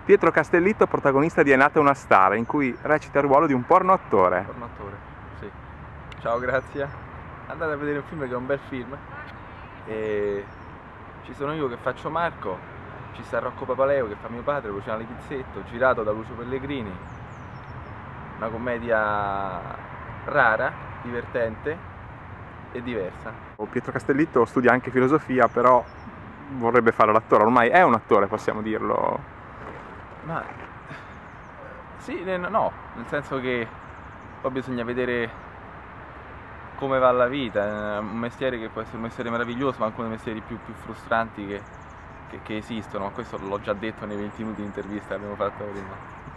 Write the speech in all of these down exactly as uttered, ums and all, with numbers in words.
Pietro Castellitto, protagonista di È nata una star, in cui recita il ruolo di un porno attore. Porno attore, sì. Ciao, grazie. Andate a vedere un film che è un bel film. E ci sono io che faccio Marco, ci sta Rocco Papaleo che fa mio padre, Luciano Lichizzetto, girato da Lucio Pellegrini. Una commedia rara, divertente e diversa. Pietro Castellitto studia anche filosofia, però vorrebbe fare l'attore, ormai è un attore, possiamo dirlo. Ma sì, no, nel senso che poi bisogna vedere come va la vita. È un mestiere che può essere un mestiere meraviglioso, ma anche uno dei mestieri più, più frustranti che, che, che esistono, ma questo l'ho già detto nei venti minuti di intervista che abbiamo fatto prima.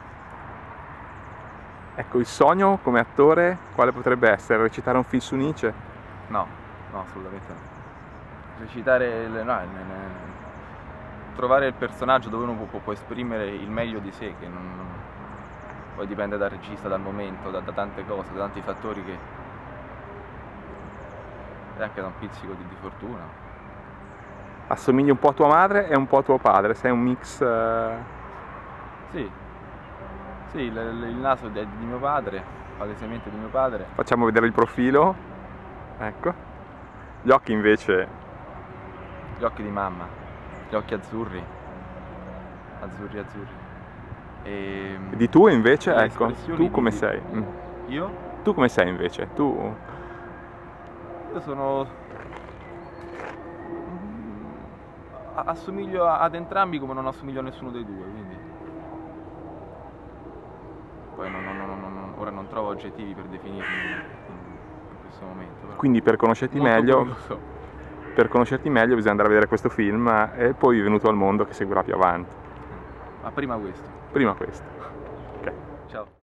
Ecco, il sogno come attore quale potrebbe essere? Recitare un film su Nietzsche? No, no, assolutamente no. Recitare, no, no, trovare il personaggio dove uno può, può esprimere il meglio di sé, che non, poi dipende dal regista, dal momento, da, da tante cose, da tanti fattori che... e anche da un pizzico di, di fortuna. Assomigli un po' a tua madre e un po' a tuo padre, sei un mix... Uh... Sì, sì, il, il naso è di mio padre, palesemente di mio padre. Facciamo vedere il profilo, ecco. Gli occhi invece... Gli occhi di mamma. Gli occhi azzurri, azzurri, azzurri. E di tu invece, ecco, tu come di... sei? Mm. Io? Tu come sei invece? Tu... Io sono... assomiglio ad entrambi come non assomiglio a nessuno dei due, quindi... Poi non, non, non, non, ora non trovo aggettivi per definirmi in questo momento. Però. Quindi per conoscerti meglio... Curioso. Per conoscerti meglio bisogna andare a vedere questo film e poi Venuto al mondo che seguirà più avanti. Ma prima questo. Prima questo. Ok. Ciao.